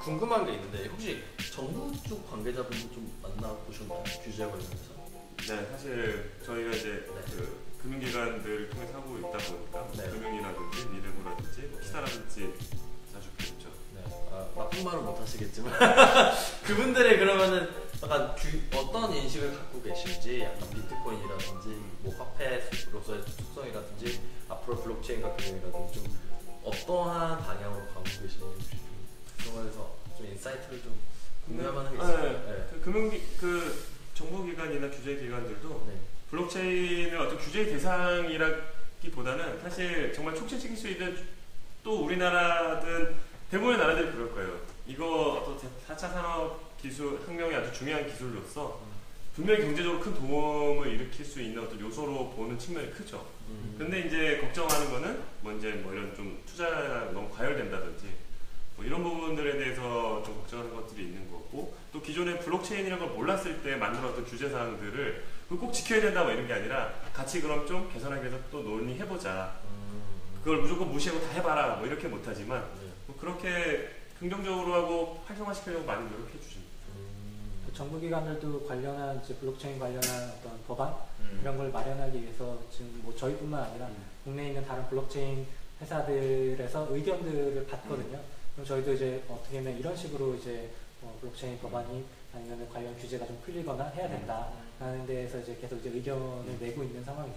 궁금한 게 있는데 혹시 정부 쪽 관계자분 좀 만나보셨나요? 규제 관련해서? 네, 사실 저희가 이제 네. 그 금융기관들을 통해서 하고 있다 보니까 네. 금융이라든지 미래부라든지 뭐 키사라든지 자주 뵙죠. 네. 나쁜 말은 못 하시겠지만 그분들이 그러면은 약간 어떤 인식을 갖고 계신지, 약간 비트코인이라든지 뭐 화폐로서의 특성이라든지 앞으로 블록체인과 금융이라든지 좀 어떠한 방향으로 가고 계시는지 그런 거에서 좀 인사이트를 좀 궁금해하는 게 있어요. 네. 그 정부기관이나 규제기관들도 네. 블록체인을 어떤 규제 대상이라기보다는 사실 정말 촉진시킬 수 있는, 또 우리나라든 대부분의 나라들이 그럴 거예요. 이거 어떤 4차 산업 기술 혁명의 아주 중요한 기술로서 분명히 경제적으로 큰 도움을 일으킬 수 있는 어떤 요소로 보는 측면이 크죠. 근데 이제 걱정하는 거는 뭐 이제 뭐 이런 좀 투자가 너무 과열된다든지 뭐 이런 부분들에 대해서 좀 걱정하는 것들이 있는 거고, 또 기존에 블록체인이라는 걸 몰랐을 때 만들었던 규제 사항들을 꼭 지켜야 된다 뭐 이런 게 아니라 같이 그럼 좀 개선하기 위해서 또 논의해보자. 그걸 무조건 무시하고 다 해봐라 뭐 이렇게 못하지만 뭐 그렇게 긍정적으로 하고 활성화시키려고 많이 노력해 주십니다. 정부기관들도 관련한 이제 블록체인 관련한 어떤 법안 이런 걸 마련하기 위해서 지금 뭐 저희뿐만 아니라 국내에 있는 다른 블록체인 회사들에서 의견들을 받거든요. 그럼 저희도 이제 어떻게 하면 이런 식으로 이제 블록체인 법안이 아니면 관련 규제가 좀 풀리거나 해야 된다라는 데에서 이제 계속 이제 의견을 내고 있는 상황이죠.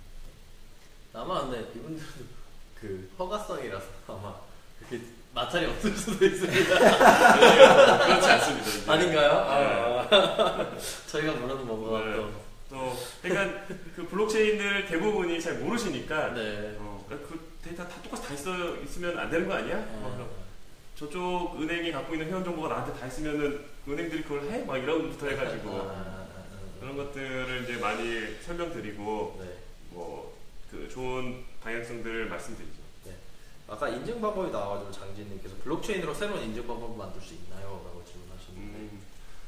아마 근데 이분들도 그 허가성이라서 아마 그렇게 마찰이 없을 수도 있습니다. 그렇지 않습니다. 이제. 아닌가요? 네. 저희가 몰라도 뭔가 또 그러니까 그 블록체인들 대부분이 잘 모르시니까 네. 그 데이터 다 똑같이 다 있으면 안 되는 거 아니야? 저쪽 은행이 갖고 있는 회원 정보가 나한테 다 있으면은 은행들이 그걸 해? 막 이런 부터 해가지고 그런 것들을 이제 많이 설명드리고 네. 뭐 그 좋은 방향성들을 말씀드리죠. 네. 아까 인증 방법이 나와가지고 장진님께서 블록체인으로 새로운 인증 방법을 만들 수 있나요? 라고 질문하셨는데.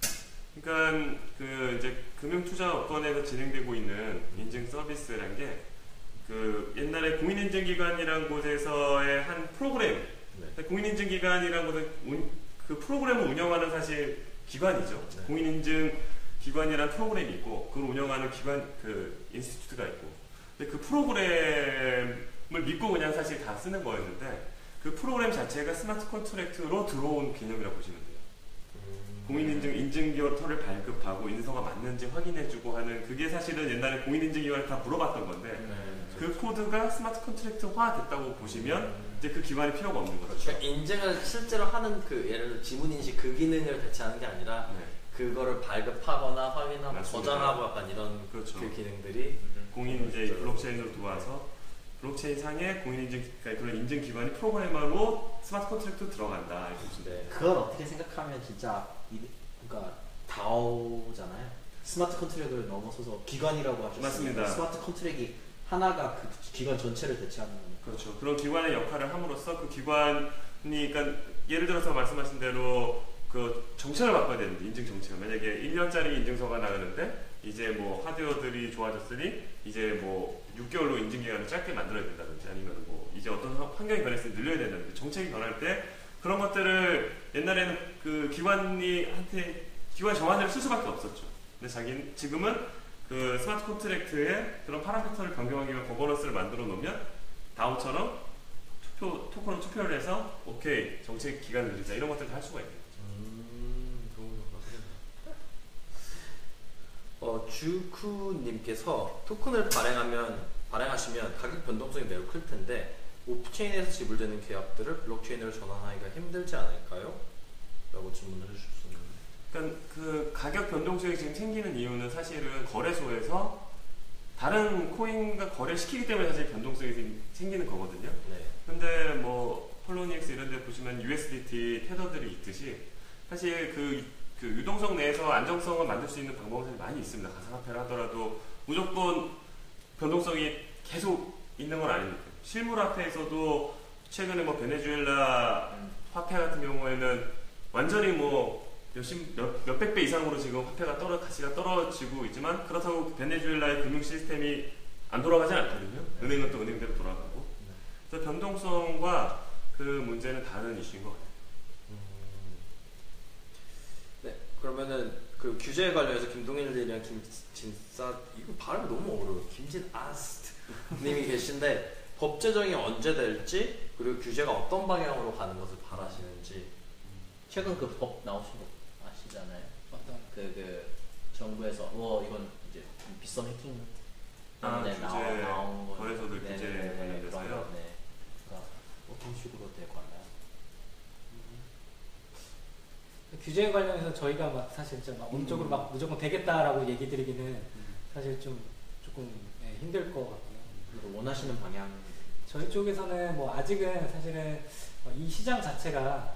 그러니까 그 이제 금융투자업권에서 진행되고 있는 인증 서비스라는 게 그 옛날에 공인인증기관이라는 곳에서의 한 프로그램. 네. 공인인증기관이라는 곳은 그 프로그램을 운영하는 사실 기관이죠. 네. 공인인증기관이라는 프로그램이 있고 그걸 운영하는 기관 그 인스티튜트가 있고. 근데 그 프로그램을 믿고 그냥 사실 다 쓰는 거였는데 그 프로그램 자체가 스마트 컨트랙트로 들어온 개념이라고 보시면 돼요. 인증기호터를 발급하고 인서가 맞는지 확인해주고 하는 그게 사실은 옛날에 공인인증기관에 다 물어봤던 건데 그 코드가 스마트 컨트랙트화 됐다고 보시면 이제 그 기관이 필요가 없는 거죠. 그러니까 인증을 실제로 하는 그 예를 들어 지문인식 그 기능을 대체하는 게 아니라 그거를 발급하거나 확인하고 맞습니다. 저장하고 약간 이런 그렇죠. 그 기능들이 공인 이제 블록체인으로 도와서 블록체인 상의 공인인증 그런 인증 기관이 프로그래머로 스마트 컨트랙트 들어간다. 네. 그걸 어떻게 생각하면 진짜 그러니까 DAO잖아요. 스마트 컨트랙을 넘어서서 기관이라고 하셨어요. 맞습니다. 스마트 컨트랙이 하나가 그 기관 전체를 대체하는 거니까. 그렇죠. 그런 기관의 역할을 함으로써 그 기관이 그러니까 예를 들어서 말씀하신 대로 그 정책을 바꿔야 되는데 인증 정책을 만약에 1년짜리 인증서가 나가는데 이제 뭐 하드웨어들이 좋아졌으니 이제 뭐 6개월로 인증 기간을 짧게 만들어야 된다든지 아니면 뭐 이제 어떤 환경이 변했으니 늘려야 된다든지 정책이 변할 때 그런 것들을 옛날에는 그 기관 정한대로 쓸 수밖에 없었죠. 근데 지금은 그 스마트 컨트랙트에 그런 파라미터를 변경하기 위한 거버넌스를 만들어 놓으면 다오처럼 토큰으로 투표를 해서 오케이 정책 기간을 늘리자 이런 것들을 다 할 수가 있는 거죠. 주쿠님께서 토큰을 발행하시면 가격 변동성이 매우 클 텐데 오프체인에서 지불되는 계약들을 블록체인으로 전환하기가 힘들지 않을까요? 라고 질문을 해주셨습니다. 그러니까 그 가격 변동성이 지금 생기는 이유는 사실은 거래소에서 다른 코인과 거래시키기 때문에 사실 변동성이 생기는 거거든요. 네. 근데 뭐 폴로닉스 이런 데 보시면 USDT 테더들이 있듯이 사실 그 유동성 내에서 안정성을 만들 수 있는 방법은 많이 있습니다. 가상화폐를 하더라도 무조건 변동성이 계속 있는 건 아니니까. 실물화폐에서도 최근에 뭐 베네수엘라 화폐 같은 경우에는 완전히 뭐 몇백 배 이상으로 지금 화폐가 가치가 떨어지고 있지만 그렇다고 베네수엘라의 금융 시스템이 안 돌아가지 않거든요. 은행은 또 은행대로 돌아가고. 그래서 변동성과 그 문제는 다른 이슈인 것 같아요. 그러면은 그 규제에 관련해서 김동일이랑 김진사 이거 발음이 너무 어려워. 김진아스트 님이 계신데 법 제정이 언제 될지 그리고 규제가 어떤 방향으로 가는 것을 바라시는지. 최근 그 법 나오신 거 아시잖아요. 어떤 그 정부에서 이건 이제 비썸 해킹 때문에 규제, 나온 거. 거래소들 규제 관련돼서요? 네. 그러니까 어떤 식으로 될 거나요? 규제에 관련해서 저희가 막 사실 막 법적으로 막 무조건 되겠다라고 얘기 드리기는 사실 조금 힘들 것 같고요. 그리고 원하시는 방향. 저희 쪽에서는 뭐 아직은 사실은 이 시장 자체가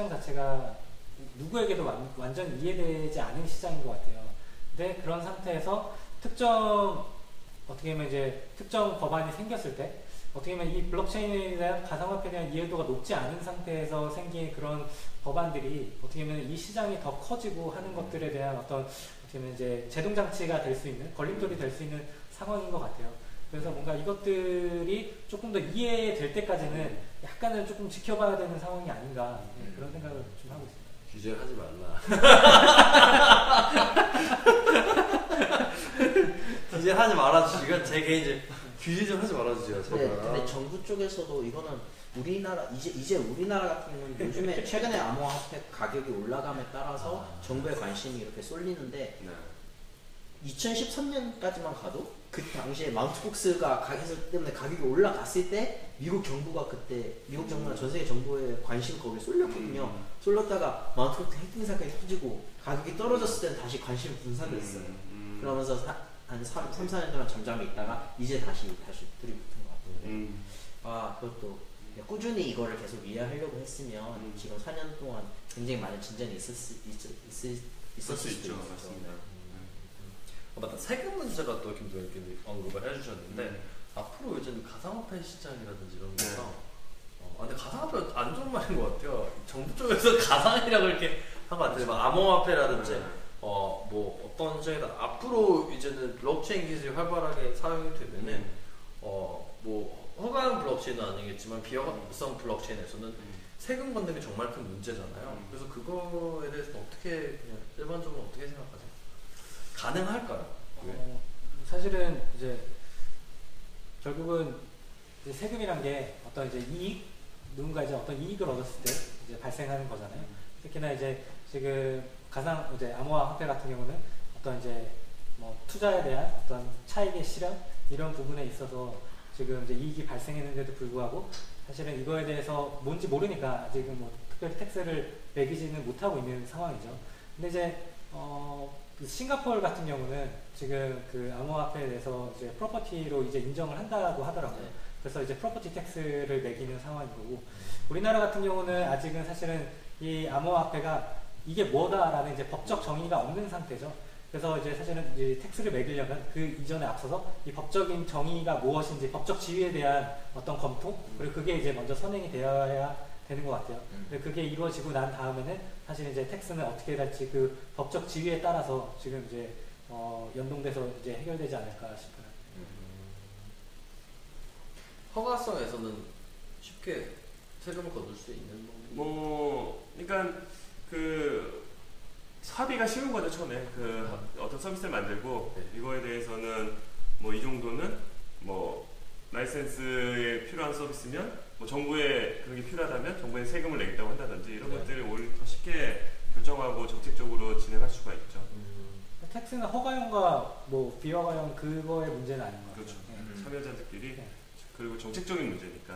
누구에게도 완전 이해되지 않은 시장인 것 같아요. 근데 그런 상태에서 어떻게 보면 이제 특정 법안이 생겼을 때 어떻게 보면 이 블록체인에 대한 가상화폐에 대한 이해도가 높지 않은 상태에서 생긴 그런 법안들이 어떻게 보면 이 시장이 더 커지고 하는 것들에 대한 어떻게 보면 이제 제동장치가 될 수 있는 걸림돌이 될 수 있는 상황인 것 같아요. 그래서 뭔가 이것들이 조금 더 이해될 때까지는 약간은 조금 지켜봐야 되는 상황이 아닌가 그런 생각을 좀 하고 있습니다. 규제를 하지 말라. 규제 하지 말아주시고 제 개인적 규제 좀 하지 말아주세요. 제발. 근데 정부 쪽에서도 이거는 우리나라 이제 우리나라 같은 경우는 요즘에 최근에 암호화폐 가격이 올라감에 따라서 정부의 관심이 이렇게 쏠리는데 2013년까지만 가도 그 당시에 마운트폭스가 때문에 가격이 올라갔을 때 미국 정부가 그때 미국 정부나 전 세계 정부의 관심 거기에 쏠렸거든요. 쏠렸다가 마운트폭스 해킹 사건이 터지고 가격이 떨어졌을 때는 다시 관심이 분산됐어요. 그러면서 한 3, 4년 동안 잠잠히 있다가 이제 다시 불이 붙은 것 같아요. 그것도 꾸준히 이거를 계속 이해하려고 했으면 지금 4년 동안 굉장히 많은 진전이 있을 수 있죠. 맞습니다. 맞다. 세금 문제가 또 김동일께서 언급을 해주셨는데 앞으로 이제 가상화폐 시장이라든지 이런 거가 근데 가상화폐 안 좋은 말인 것 같아요. 정부 쪽에서 가상이라고 이렇게 한 것 같아요. 막 암호화폐라든지 뭐 어떤 시장이다 앞으로 이제는 블록체인 기술이 활발하게 사용이 되면은 뭐 허가형 블록체인은 아니겠지만 비허가성 블록체인에서는 세금 걷는 게 정말 큰 문제잖아요. 그래서 그거에 대해서 어떻게 그냥 일반적으로 어떻게 생각하세요? 가능할까요? 사실은 이제 결국은 이제 세금이란 게 어떤 이제 누군가 이제 어떤 이익을 얻었을 때 이제 발생하는 거잖아요. 특히나 이제 지금 이제 암호화폐 같은 경우는 어떤 이제 뭐 투자에 대한 어떤 차익의 실현 이런 부분에 있어서 지금 이제 이익이 발생했는데도 불구하고 사실은 이거에 대해서 뭔지 모르니까 아직은 뭐 특별히 텍스를 매기지는 못하고 있는 상황이죠. 근데 이제 그 싱가포르 같은 경우는 지금 그 암호화폐에 대해서 이제 프로퍼티로 이제 인정을 한다고 하더라고요. 그래서 이제 프로퍼티 텍스를 매기는 상황인 거고 우리나라 같은 경우는 아직은 사실은 이 암호화폐가 이게 뭐다라는 이제 법적 정의가 없는 상태죠. 그래서 이제 사실은 이제 텍스를 매기려면 그 이전에 앞서서 이 법적인 정의가 무엇인지 법적 지위에 대한 어떤 검토 그리고 그게 이제 먼저 선행이 되어야 되는 것 같아요. 근데 그게 이루어지고 난 다음에는 사실 이제 텍스는 어떻게 될지 그 법적 지위에 따라서 지금 이제 연동돼서 이제 해결되지 않을까 싶어요. 허가성에서는 쉽게 세금을 거둘 수 있는 그러니까 그 합의가 쉬운 거죠. 처음에 어떤 서비스를 만들고 이거에 대해서는 뭐 이 정도는 뭐 라이센스에 필요한 서비스면 뭐 정부에 그런 게 필요하다면 정부에 세금을 내겠다고 한다든지 이런 것들을 오히려 더 쉽게 결정하고 정책적으로 진행할 수가 있죠. 텍스는 허가형과 뭐 비허가형 그거의 문제는 아닌 것 같아요. 그렇죠. 참여자들끼리 그리고 정책적인 문제니까.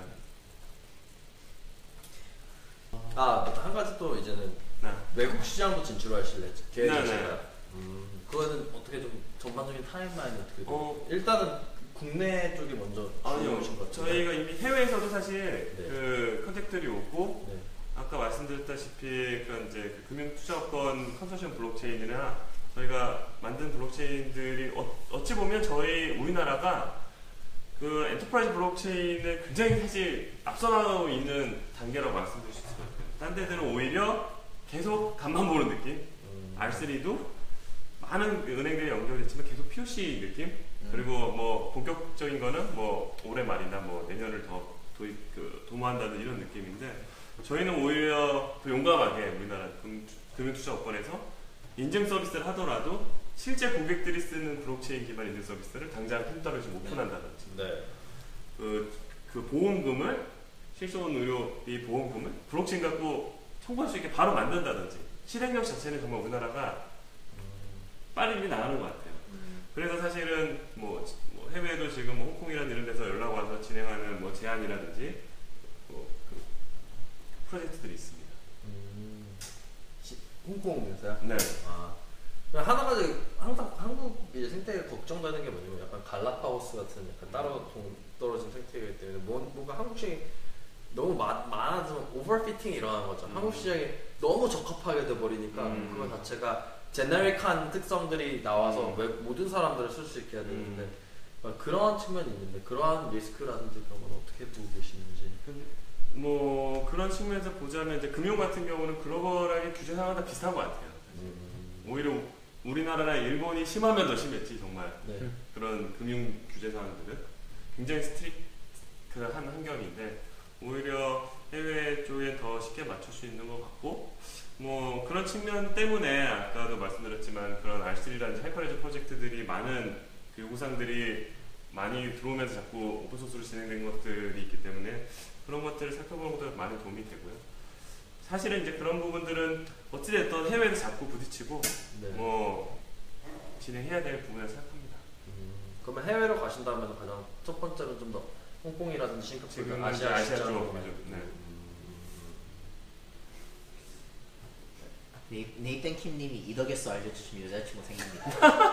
한 가지 또 이제는 외국 시장도 진출하실 계획이신가요? 그거는 어떻게 좀 전반적인 타임라인이 어떻게 돼요? 일단은 국내 쪽이 먼저 아니요. 저희가 이미 해외에서도 사실 그 컨택트들이 오고 아까 말씀드렸다시피 그런 이제 그 금융투자권 컨소시엄 블록체인이나 저희가 만든 블록체인들이 어찌 보면 우리나라가 그 엔터프라이즈 블록체인에 굉장히 사실 앞서 나가고 있는 단계라고 말씀드릴 수 있어요. 딴 데들은 오히려 계속 간만 보는 느낌. R3도 많은 은행들이 연결됐지만 계속 POC 느낌. 그리고 뭐 본격적인 거는 뭐 올해 말이나 뭐 내년을 더 도모한다는 이런 느낌인데 저희는 오히려 더 용감하게 우리나라 금융투자업권에서 인증 서비스를 하더라도 실제 고객들이 쓰는 블록체인 기반 인증 서비스를 당장 팬더를 좀 오픈한다든지 네. 그 보험금을 실손 의료비 보험금을 블록체인 갖고 청구할 수 있게 바로 만든다든지 실행력 자체는 정말 우리나라가 빨리 나가는 것 같아요. 그래서 사실은 뭐 해외에도 지금 뭐 홍콩이라는 이런 데서 연락 와서 진행하는 뭐 제안이라든지 그 프로젝트들이 있습니다. 홍콩에서요? 네. 아. 하나 가지 항상 한국 이제 생태계 걱정되는 게 뭐냐면 약간 갈라파고스 같은 약간 따로 떨어진 생태계이기 때문에 뭔가 한국 시장이 너무 많아지면 오버피팅이 일어나는 거죠. 한국 시장이 너무 적합하게 돼버리니까 그거 자체가 제네릭한 특성들이 나와서 모든 사람들을 쓸 수 있게 해야 되는데 그런 측면이 있는데 그러한 리스크라든지 그런 건 어떻게 보고 계시는지. 뭐 그런 측면에서 보자면 이제 금융 같은 경우는 글로벌하게 규제 상황 다 비슷한 것 같아요. 오히려 우리나라나 일본이 심하면 더 심했지 정말. 네. 그런 금융 규제 상황들은 굉장히 스트릭트한 환경인데 오히려 해외 쪽에 더 쉽게 맞출 수 있는 것 같고 뭐 그런 측면 때문에 아까도 말씀드렸지만 그런 R3라든지 하이퍼레저 프로젝트들이 많은 그 요구사항들이 많이 들어오면서 자꾸 오픈소스로 진행된 것들이 있기 때문에 그런 것들을 살펴보는 것도 많은 도움이 되고요. 사실은 이제 그런 부분들은 어찌됐든 해외에서 자꾸 부딪히고 네. 뭐 진행해야 될 부분이라고 생각합니다. 그러면 해외로 가신다면 가장 첫 번째로 좀 더 홍콩이라든지 싱가포르, 지금 아시아 쪽 시장으로 네. 네이땡 킴님이 이더게스 알려주시면 여자친구 생깁니다.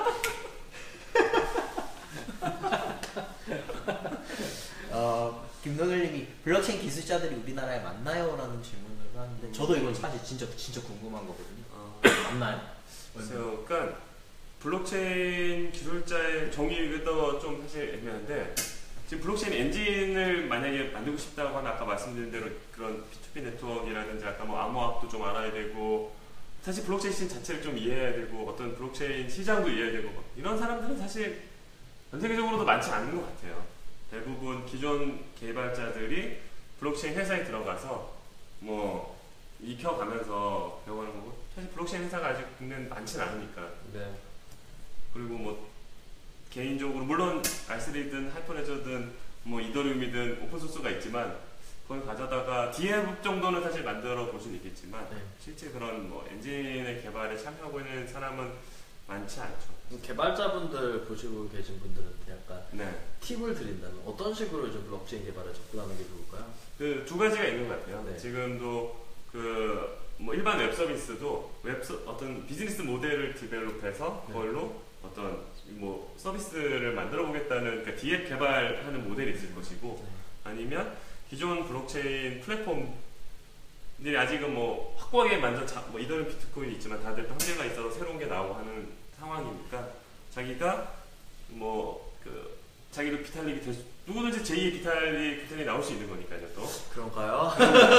김동일님이 블록체인 기술자들이 우리나라에 많나요? 라는 질문을 하는데 저도 이건 사실 진짜 궁금한 거거든요. 맞나요? 그래서 그러니까 블록체인 기술자의 정의가 좀 사실 애매한데 지금 블록체인 엔진을 만약에 만들고 싶다고 하면 아까 말씀드린 대로 그런 P2P 네트워크라든지 아까 뭐 암호학도 좀 알아야 되고 사실 블록체인 시스템 자체를 좀 이해해야 되고 어떤 블록체인 시장도 이해해야 되고 이런 사람들은 사실 전 세계적으로도 많지 않은 것 같아요. 대부분 기존 개발자들이 블록체인 회사에 들어가서 뭐 익혀가면서 배워가는 거고 사실 블록체인 회사가 아직 국내는 많지는 않으니까 네. 그리고 뭐 개인적으로 물론 R3든 하이퍼레저든 뭐 이더리움이든 오픈소스가 있지만 그걸 가져다가 DApp 정도는 사실 만들어 볼 수는 있겠지만 네. 실제 그런 뭐 엔진의 개발에 참여하고 있는 사람은 많지 않죠. 개발자분들 보시고 계신 분들한테 약간 네. 팁을 드린다면 어떤 식으로 이제 블록체인 개발에 접근하는 게 좋을까요? 그 두 가지가 있는 것 같아요. 네. 지금도 그 뭐 일반 웹 서비스도 어떤 비즈니스 모델을 디벨롭해서 네. 그걸로 어떤 뭐 서비스를 만들어 보겠다는 그러니까 DApp 개발하는 모델이 있을 것이고 네. 아니면 기존 블록체인 플랫폼들이 아직은 뭐 확고하게 뭐 이더리움 비트코인이 있지만 다들 또 한계가 있어서 새로운 게 나오고 하는 상황이니까 자기가 뭐 그 자기도 비탈릭이 될 수, 누구든지 제2의 비탈릭이 나올 수 있는 거니까요 또. 그런가요?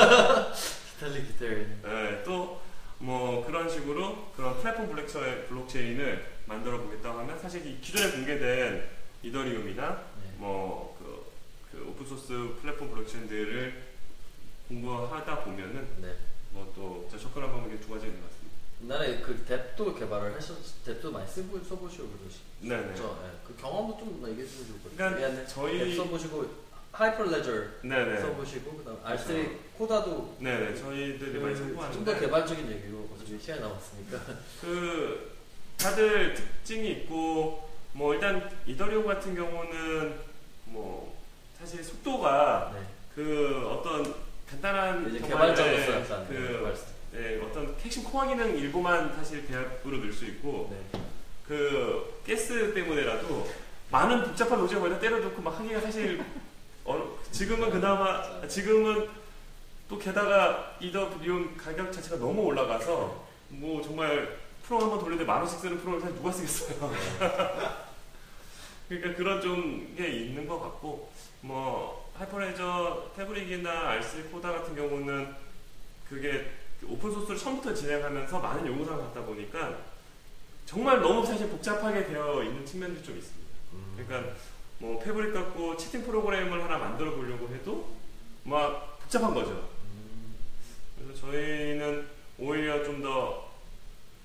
기탈리. 네, 또 뭐 그런 식으로 그런 플랫폼 블록체인을 만들어 보겠다고 하면 사실 이 기존에 공개된 이더리움이나 네. 뭐 그 오픈소스 플랫폼 블록체인들을 공부하다 보면은 네. 뭐 또 접근한 방법이 두 가지 있는 것 같습니다. 옛날에 그 뎁도 개발을 뎁도 많이 써보시고 그러시죠? 네네. 그 경험도 좀 얘기해 주면 좋을 것 그러니까 같아요. 저희 뎁 써보시고 하이퍼레저 네네. 써보시고 그다음 R3 코다도 네네. 저희들이 많이 참고하는데 좀 더 개발적인 얘기로 어차피 시간이 남았으니까 그 다들 특징이 있고 뭐 일단 이더리움 같은 경우는 뭐 사실 속도가 네. 그 어떤 간단한 이제 정말, 개발자로서 네, 약간 그 네, 어떤 핵심 코어 기능 일부만 사실 배합으로 넣을 수 있고 네. 그 가스 때문에라도 많은 복잡한 로직을 거기다 때려놓고 막 하기가 사실 지금은 그나마 지금은 또 게다가 이더리움 가격 자체가 너무 올라가서 뭐 정말 프로 한번 돌리는데 10,000원씩 쓰는 프로를 사실 누가 쓰겠어요. 그러니까 그런 좀 게 있는 것 같고 뭐 하이퍼레저 태블릭이나 R3 코다 같은 경우는 그게 오픈소스를 처음부터 진행하면서 많은 요구사항을 갖다 보니까 정말 너무 사실 복잡하게 되어 있는 측면들이 좀 있습니다. 그러니까 뭐 패브릭 갖고 채팅 프로그램을 하나 만들어 보려고 해도 막 복잡한 거죠. 그래서 저희는 오히려 좀 더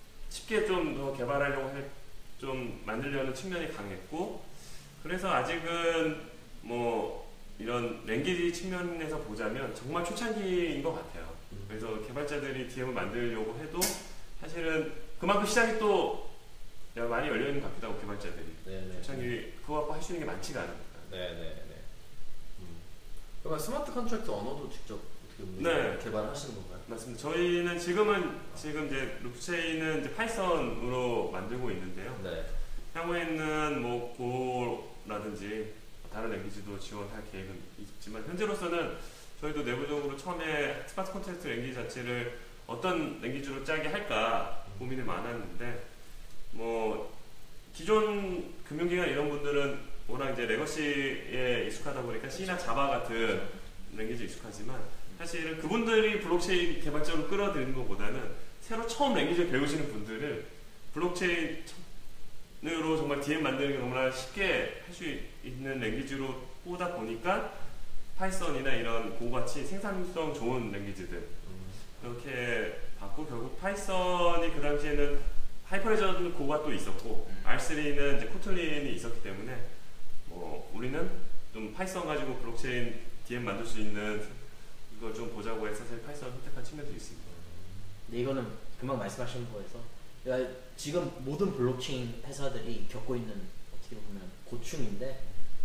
쉽게 좀 더 개발하려고 좀 만들려는 측면이 강했고, 그래서 아직은 뭐 이런 랭귀지 측면에서 보자면 정말 초창기인 것 같아요. 그래서 개발자들이 DM을 만들려고 해도 사실은 그만큼 시장이 또 많이 열려있는 것 같기도 하고, 개발자들이 네네. 초창기 그거 갖고 할 수 있는 게 많지가 않으니까. 네네네. 그러면 스마트 컨트랙트 언어도 직접 어떻게 보면 네. 개발하시는 건가요? 맞습니다. 저희는 지금 이제 루프체인은 이제 파이썬으로 만들고 있는데요. 네. 향후에는 뭐 고라든지 다른 랭귀지도 지원할 계획은 있지만, 현재로서는 저희도 내부적으로 처음에 스마트 컨트랙트 랭귀지 자체를 어떤 랭귀지로 짜게 할까 고민을 많았는데, 뭐 기존 금융기관 이런 분들은 워낙 이제 레거시에 익숙하다 보니까 C나 자바 같은 랭귀지 익숙하지만, 사실은 그분들이 블록체인 개발자로 끌어들이는 것보다는 새로 처음 랭귀지를 배우시는 분들을 블록체인으로 정말 DM 만드는 게 너무나 쉽게 할 수 있는 랭귀지로 보다 보니까 파이썬이나 이런 고같이 생산성 좋은 랭귀지들 이렇게 봤고, 결국 파이썬이 그 당시에는 하이퍼레저는 고가 또 있었고 R3는 이제 코틀린이 있었기 때문에 뭐 우리는 좀 파이썬 가지고 블록체인 DM 만들 수 있는 이걸 좀 보자고 해서 사실 파이썬을 선택한 측면도 있습니다. 근데 이거는 금방 말씀하신 거에서 그러니까 지금 모든 블록체인 회사들이 겪고 있는 어떻게 보면 고충인데,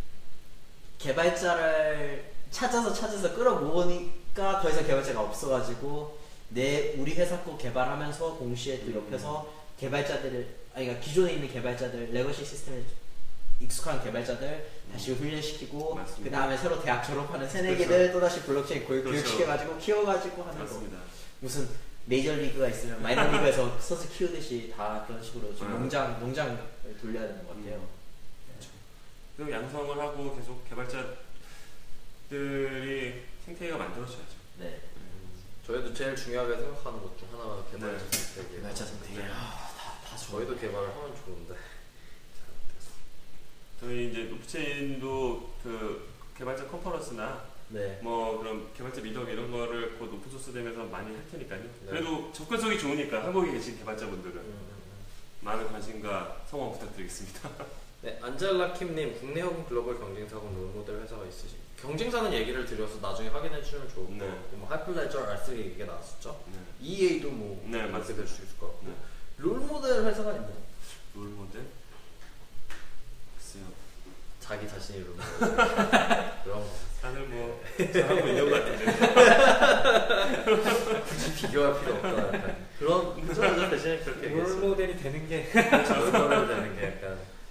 개발자를 찾아서 끌어모으니까 더 이상 개발자가 없어가지고 우리 회사 거 개발하면서 동시에 또 옆에서 개발자들을, 그러니까 기존에 있는 개발자들, 레거시 시스템에 익숙한 개발자들 다시 훈련시키고, 그 다음에 새로 대학 졸업하는 새내기들 또다시 블록체인 교육시켜가지고 키워가지고 하는 거. 무슨 메이저리그가 있으면 마이너리그에서 선수 키우듯이 다 그런 식으로 좀 농장을 돌려야 되는 것 같아요. 그리고 양성을 하고 계속 개발자들이 생태계가 만들어져야죠. 네. 저희도 제일 중요하게 생각하는 것 중 하나가 개발자 네. 생태계. 개발자 생태계. 네. 다 저희도 개발을 하면 좋은데. 저희 이제 루프체인도 그 개발자 컨퍼런스나 네. 뭐 그런 개발자 미덕 이런 거를 곧 오픈소스 되면서 많이 할 테니까요. 네. 그래도 접근성이 좋으니까 한국에 계신 개발자분들은 많은 관심과 성원 부탁드리겠습니다. 네, 안젤라킴님, 국내 혹은 글로벌 경쟁사군 롤모델 회사가 있으신 경쟁사는 얘기를 드려서 나중에 확인해 주시면 좋을 것 네. 같고, 뭐 하이플레저 R3 얘기가 나왔었죠. 네. EA도 뭐 네, 그렇게 맞습니다. 될 수 있을 것 같고. 네. 롤모델 회사가 있나요? 롤모델? 글쎄요. 자기 자신이 롤모델. 그런 거. 다들 뭐 잘하고 있는 것 같은데. 굳이 비교할 필요 없다. 약간. 그런 그저 대신에 그렇게 얘기했어요. 롤모델이 되는 게 롤모델 되는 게 약간.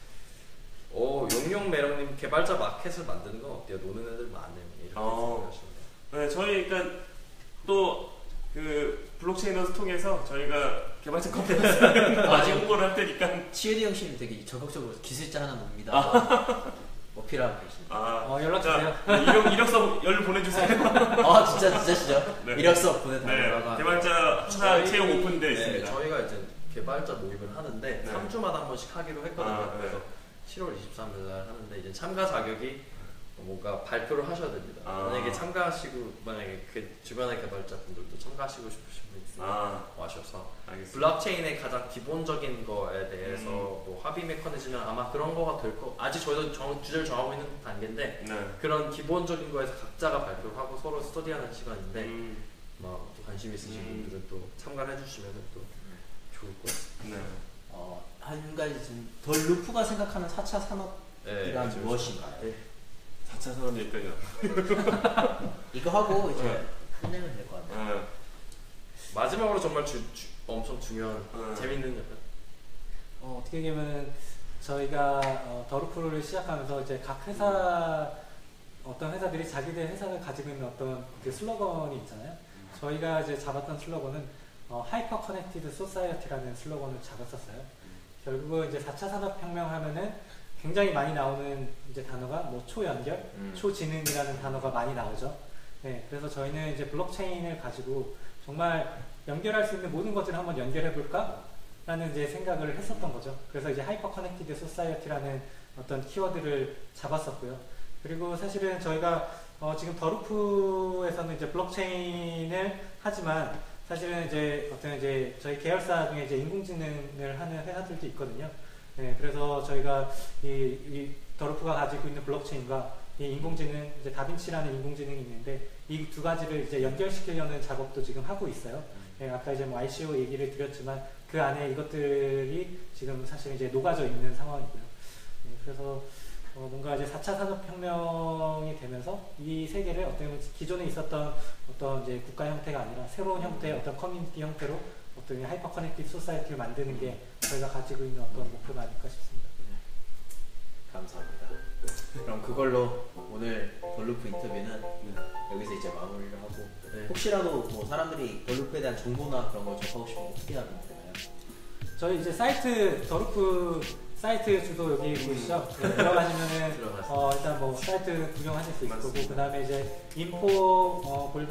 용용 매력님, 개발자 마켓을 만드는 건 어때요? 노는 애들 많네요. 이렇게 생각하시면. 네, 저희 그러니까 또 그 블록체인을 통해서 저희가 개발자 컨퍼런스를 많이 홍보를 할 테니까. 치유디 형님 되게 적극적으로 기술자 하나 놉니다. 뭐 필요하고 계십니다. 연락 주세요. 이력서 연락 보내주세요. 진짜시죠? 네. 이력서 보내달라고. 네, 개발자 항상 채용 오픈되어 있습니다. 저희가 이제 개발자 모임을 하는데 네. 3주마다 한 번씩 하기로 했거든요. 그래서 네. 7월 23일 날 하는데 이제 참가 자격이 뭔가 발표를 하셔야 됩니다. 만약에 참가하시고, 만약에 그 주변의 개발자분들도 참가하시고 싶으신 분 있으면 와셔서 알겠습니다. 블록체인의 가장 기본적인 거에 대해서 뭐 합의 메커니즘은 아마 그런 거가 될 거, 아직 저희도 주제를 정하고 있는 단계인데 네. 그런 기본적인 거에서 각자가 발표를 하고 서로 스터디하는 시간인데 또 관심 있으신 분들은 또 참가를 해주시면 또 좋을 것 같습니다. 네. 한 가지 더 루프가 생각하는 4차 산업이란 네, 무엇인가요? 네. 4차 산업 얘기까지. 이거 하고 이제 끝내면 될 것 같아요. 마지막으로 정말 엄청 중요한 재밌는 약간 어떻게 보면 저희가 더루프를 시작하면서 이제 각 회사, 어떤 회사들이 자기들 회사가 가지고 있는 어떤 그 슬로건이 있잖아요. 저희가 이제 잡았던 슬로건은 하이퍼 커넥티드 소사이어티라는 슬로건을 잡았었어요. 결국은 이제 4차 산업혁명 하면은 굉장히 많이 나오는 이제 단어가 뭐 초연결, 초지능이라는 단어가 많이 나오죠. 네, 그래서 저희는 이제 블록체인을 가지고 정말 연결할 수 있는 모든 것들을 한번 연결해 볼까? 라는 이제 생각을 했었던 거죠. 그래서 이제 하이퍼 커넥티드 소사이어티라는 어떤 키워드를 잡았었고요. 그리고 사실은 저희가 지금 더루프에서는 이제 블록체인을 하지만 사실은 이제 어떤 이제 저희 계열사 중에 이제 인공지능을 하는 회사들도 있거든요. 네, 그래서 저희가 이 더루프가 가지고 있는 블록체인과 이 인공지능, 이제 다빈치라는 인공지능이 있는데 이 두 가지를 이제 연결시키려는 작업도 지금 하고 있어요. 네, 아까 이제 뭐 ICO 얘기를 드렸지만 그 안에 이것들이 지금 사실 이제 녹아져 있는 상황이고요. 네, 그래서 뭔가 이제 4차 산업혁명이 되면서 이 세계를 어떤 기존에 있었던 어떤 이제 국가 형태가 아니라 새로운 형태의 어떤 커뮤니티 형태로 어떤 하이퍼 커넥티브 소사이티를 만드는 게 저희가 가지고 있는 어떤 목표가 아닐까 싶습니다. 감사합니다. 그럼 그걸로 오늘 더루프 인터뷰는 여기서 이제 마무리를 하고 혹시라도 뭐 사람들이 더루프에 대한 정보나 그런 걸 접하고 싶으면 어떻게 하면 되나요? 저희 이제 사이트 더루프 사이트 주소 여기 보이시죠? 네, 들어가시면은 일단 뭐 사이트 구경하실 수 있을 거고 그 다음에 이제 info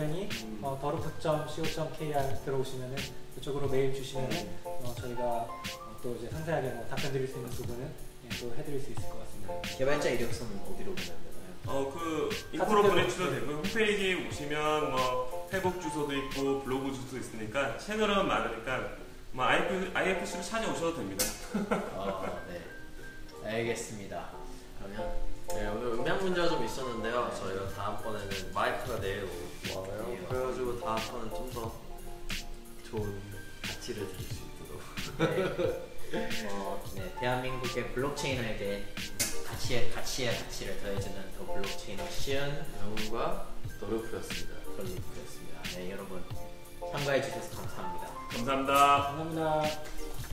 더루프.co.kr 들어오시면은 그쪽으로 메일 주시면은 저희가 또 이제 상세하게 뭐 답변 드릴 수 있는 부분은 또 해드릴 수 있을 것 같습니다. 개발자 이력서는 어디로 보내면 되나요? 그 인포로 보내주셔도 되고요. 홈페이지 오시면 뭐 페북 주소도 있고 블로그 주소도 있으니까 채널은 많으니까 뭐 IFC로 찾아오셔도 됩니다. 네. 알겠습니다. 그러면 네, 오늘 음향 문제가 좀 있었는데요. 저희가 다음번에는 마이크가 내일 와요. 그래가지고 다음번은 좀 더 좋은 가치를 드릴 수 있도록. 네, 대한민국의 블록체인에게 가치의 가치를 더해주는 더 블록체인 오션 영웅과 더루프였습니다. 더루프였습니다. 네, 여러분 참가해 주셔서 감사합니다. 감사합니다. 감사합니다.